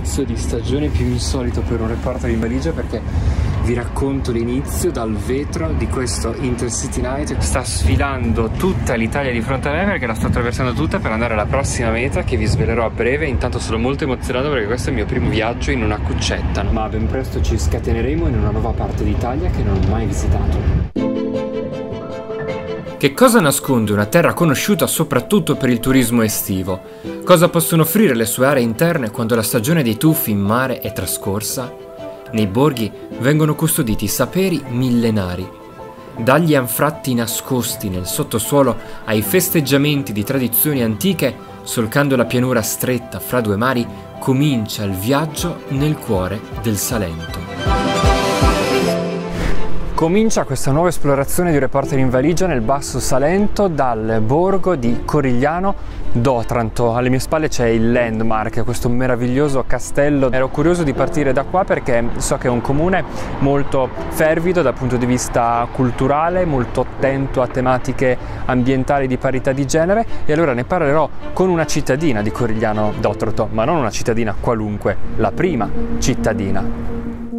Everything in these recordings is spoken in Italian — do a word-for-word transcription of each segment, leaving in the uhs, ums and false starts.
inizio di stagione più insolito per un reporter in valigia, perché vi racconto l'inizio dal vetro di questo Intercity Night. Sta sfilando tutta l'Italia di fronte a me perché la sto attraversando tutta per andare alla prossima meta che vi svelerò a breve. Intanto sono molto emozionato perché questo è il mio primo viaggio in una cuccetta, ma ben presto ci scateneremo in una nuova parte d'Italia che non ho mai visitato. Che cosa nasconde una terra conosciuta soprattutto per il turismo estivo? Cosa possono offrire le sue aree interne quando la stagione dei tuffi in mare è trascorsa? Nei borghi vengono custoditi saperi millenari. Dagli anfratti nascosti nel sottosuolo ai festeggiamenti di tradizioni antiche, solcando la pianura stretta fra due mari, comincia il viaggio nel cuore del Salento. Comincia questa nuova esplorazione di Reporter in valigia nel Basso Salento dal borgo di Corigliano d'Otranto. Alle mie spalle c'è il Landmark, questo meraviglioso castello. Ero curioso di partire da qua perché so che è un comune molto fervido dal punto di vista culturale, molto attento a tematiche ambientali di parità di genere, e allora ne parlerò con una cittadina di Corigliano d'Otranto, ma non una cittadina qualunque, la prima cittadina.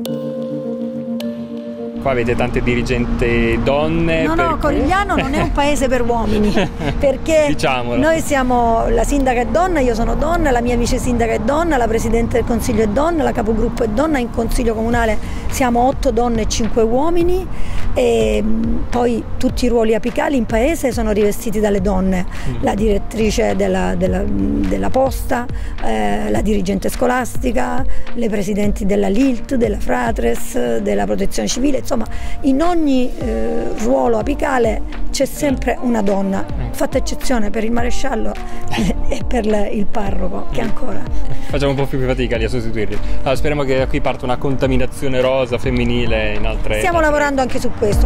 Qua avete tante dirigenti donne. No, no, Corigliano non è un paese per uomini, perché Diciamolo. Noi siamo, la sindaca è donna, io sono donna, la mia vice sindaca è donna, la presidente del consiglio è donna, la capogruppo è donna, in consiglio comunale siamo otto donne e cinque uomini, e poi tutti i ruoli apicali in paese sono rivestiti dalle donne, mm. la direttrice della, della, della posta, eh, la dirigente scolastica, le presidenti della L I L T, della Fratres, della protezione civile. Insomma, in ogni eh, ruolo apicale c'è sempre una donna, fatta eccezione per il maresciallo e per il parroco, che ancora facciamo un po' più fatica lì a sostituirli. Allora, speriamo che da qui parta una contaminazione rosa femminile in altre. Stiamo altre... lavorando anche su questo.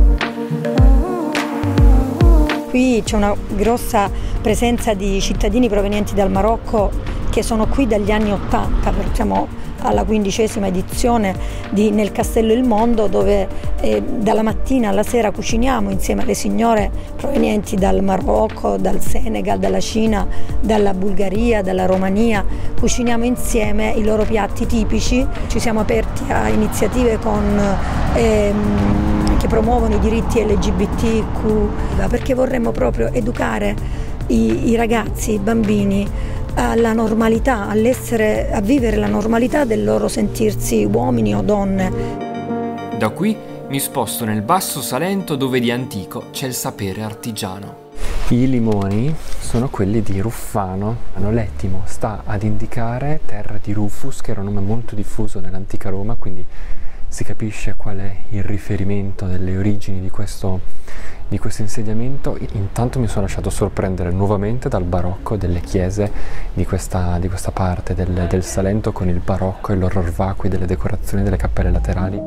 Qui c'è una grossa presenza di cittadini provenienti dal Marocco che sono qui dagli anni ottanta, siamo alla quindicesima edizione di Nel Castello Il Mondo, dove eh, dalla mattina alla sera cuciniamo insieme alle signore provenienti dal Marocco, dal Senegal, dalla Cina, dalla Bulgaria, dalla Romania. Cuciniamo insieme i loro piatti tipici. Ci siamo aperti a iniziative con ehm, che promuovono i diritti L G B T Q, perché vorremmo proprio educare i, i ragazzi, i bambini alla normalità, all'essere, a vivere la normalità del loro sentirsi uomini o donne. Da qui mi sposto nel Basso Salento, dove di antico c'è il sapere artigiano. I limoni sono quelli di Ruffano. L'ettimo sta ad indicare terra di Rufus, che era un nome molto diffuso nell'antica Roma, quindi si capisce qual è il riferimento delle origini di questo, di questo insediamento. Intanto mi sono lasciato sorprendere nuovamente dal barocco delle chiese di questa, di questa parte del, del Salento, con il barocco e l'horror vacui delle decorazioni delle cappelle laterali.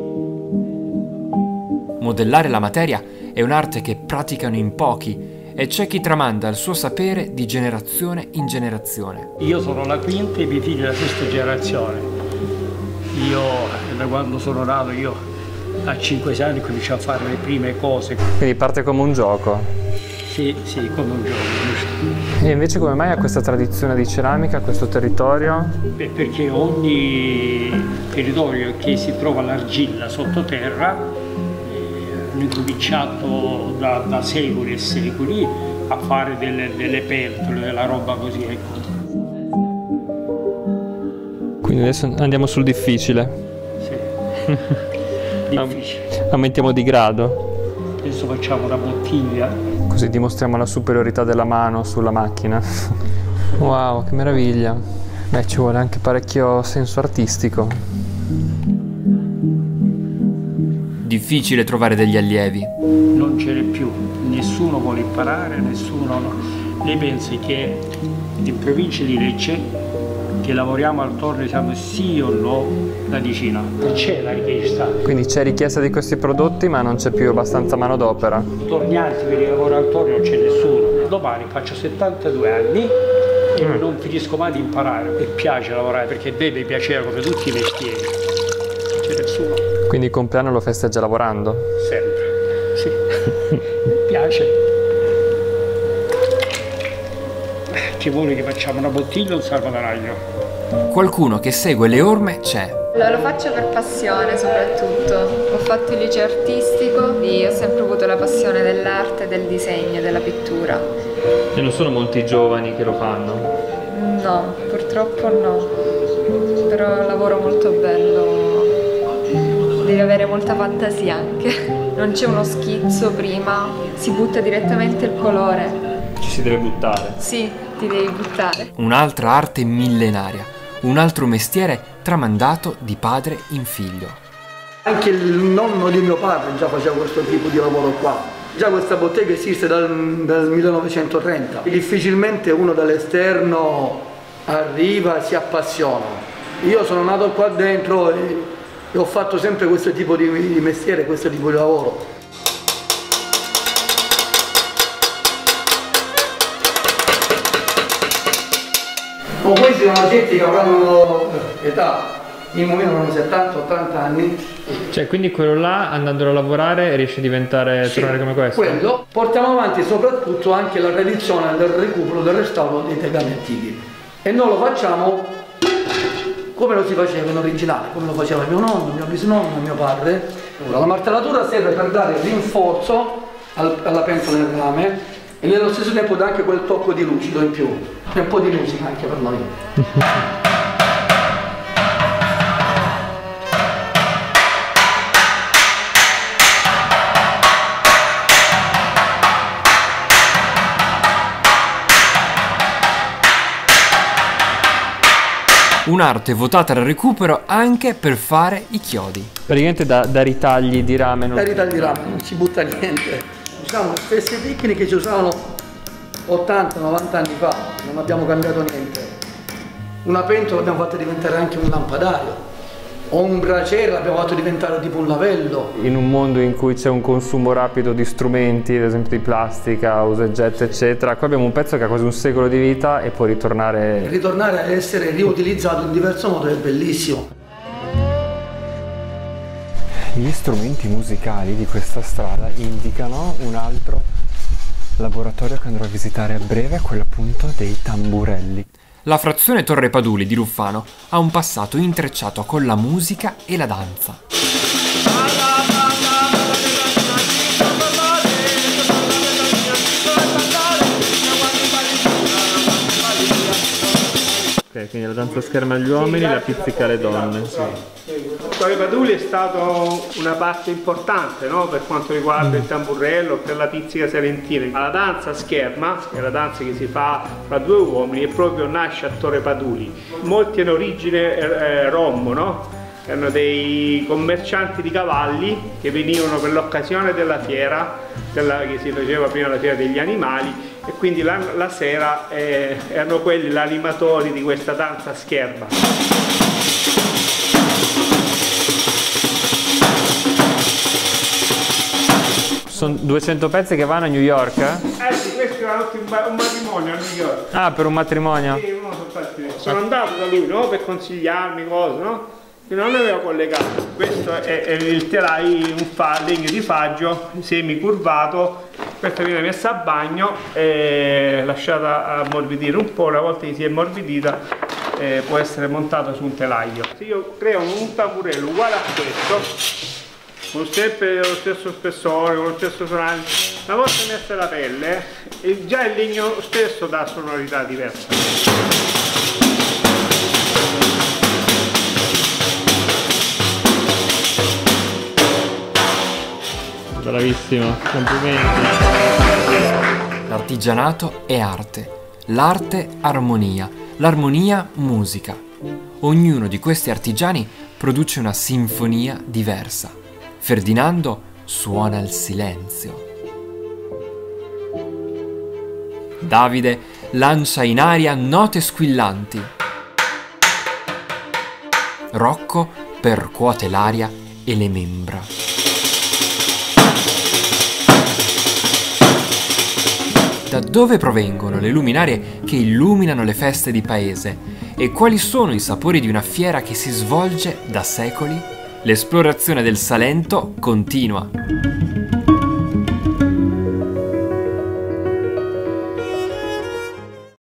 Modellare la materia è un'arte che praticano in pochi, e c'è chi tramanda il suo sapere di generazione in generazione. Io sono la quinta e i miei figli della sesta generazione. Io, da quando sono nato, io a cinque anni comincio a fare le prime cose. Quindi parte come un gioco? Sì, sì, come un gioco. E invece come mai ha questa tradizione di ceramica, questo territorio? Beh, perché ogni territorio che si trova l'argilla sottoterra, eh, hanno incominciato da, da secoli e secoli a fare delle, delle pentole, della roba così, ecco. Quindi adesso andiamo sul difficile. Sì. Difficile. Aumentiamo di grado. Adesso facciamo una bottiglia. Così dimostriamo la superiorità della mano sulla macchina. Wow, che meraviglia. Beh, ci vuole anche parecchio senso artistico. Difficile trovare degli allievi. Non ce n'è più, nessuno vuole imparare, nessuno. Lei pensi che in provincia di Lecce, che lavoriamo al torno, siamo sì o no la decina, c'è la richiesta. Quindi c'è richiesta di questi prodotti, ma non c'è più abbastanza manodopera. Tornianti per il lavoro al torno non c'è nessuno. Domani faccio settantadue anni e mm. non finisco mai di imparare. Mi piace lavorare perché deve piacere come tutti i mestieri. Non c'è nessuno. Quindi il compleanno lo festeggia lavorando? Sempre, sì. Mi piace. ci vuole che facciamo una bottiglia o un salvadanaio. Qualcuno che segue le orme c'è. Lo faccio per passione soprattutto. Ho fatto il liceo artistico e ho sempre avuto la passione dell'arte, del disegno, della pittura. E non sono molti giovani che lo fanno? No, purtroppo no. Però è un lavoro molto bello. Devi avere molta fantasia anche. Non c'è uno schizzo prima, si butta direttamente il colore. Ci si deve buttare? Sì, ti devi buttare. Un'altra arte millenaria, un altro mestiere tramandato di padre in figlio. Anche il nonno di mio padre già faceva questo tipo di lavoro qua. Già questa bottega esiste dal, dal millenovecentotrenta. Difficilmente uno dall'esterno arriva e si appassiona. Io sono nato qua dentro e, e ho fatto sempre questo tipo di, di mestiere, questo tipo di lavoro. Ma questi sono gente che avranno età, in momento hanno settanta ottanta anni. Cioè, quindi quello là, andandolo a lavorare, riesce a diventare, sì, tornare come questo? Quello. Portiamo avanti soprattutto anche la tradizione del recupero, del restauro dei tegami antichi. E noi lo facciamo come lo si faceva in originale, come lo faceva mio nonno, mio bisnonno, mio padre. La martellatura serve per dare rinforzo alla pentola del rame e nello stesso tempo dà anche quel tocco di lucido in più, e un po' di musica anche per noi. Un'arte votata al recupero anche per fare i chiodi. Praticamente da, da ritagli di rame. Non... Da ritagli di rame, non si butta niente. Usiamo le stesse tecniche che ci usavano ottanta novanta anni fa, non abbiamo cambiato niente. Una pentola l'abbiamo fatta diventare anche un lampadario, o un braciere l'abbiamo fatto diventare tipo un lavello. In un mondo in cui c'è un consumo rapido di strumenti, ad esempio di plastica, usa e getta eccetera, qua abbiamo un pezzo che ha quasi un secolo di vita e può ritornare... Ritornare a essere riutilizzato in diverso modo è bellissimo. Gli strumenti musicali di questa strada indicano un altro laboratorio che andrò a visitare a breve, quello appunto dei tamburelli. La frazione Torre Paduli di Ruffano ha un passato intrecciato con la musica e la danza. Ok, quindi la danza scherma agli uomini, la pizzica alle donne. Sì. Torre Paduli è stato una parte importante, no? Per quanto riguarda il tamburello, per la pizzica salentina. Ma la danza scherma, che è la danza che si fa tra due uomini, e proprio nasce a Torre Paduli. Molti hanno origine eh, rom, no? Erano dei commercianti di cavalli che venivano per l'occasione della fiera, della, che si faceva prima la fiera degli animali, e quindi la, la sera eh, erano quelli gli animatori di questa danza scherma. Sono duecento pezzi che vanno a New York? Eh sì, questo era un matrimonio a New York. Ah, per un matrimonio? Sì, uno sono, fatti... sono andato da lui, no? Per consigliarmi cose, no? Che non aveva collegato. Questo è, è il telaio, un fa, legno di faggio, semi curvato. Questa viene messa a bagno e lasciata ammorbidire un po'. Una volta che si è ammorbidita eh, può essere montata su un telaio. Se io creo un tamburello uguale a questo, con sempre lo stesso spessore, con lo stesso suonato, una volta messa la pelle, e già il legno stesso dà sonorità diversa. Bravissimo, complimenti. L'artigianato è arte, l'arte armonia, l'armonia musica. Ognuno di questi artigiani produce una sinfonia diversa. Ferdinando suona il silenzio. Davide lancia in aria note squillanti. Rocco percuote l'aria e le membra. Da dove provengono le luminarie che illuminano le feste di paese? E quali sono i sapori di una fiera che si svolge da secoli? L'esplorazione del Salento continua.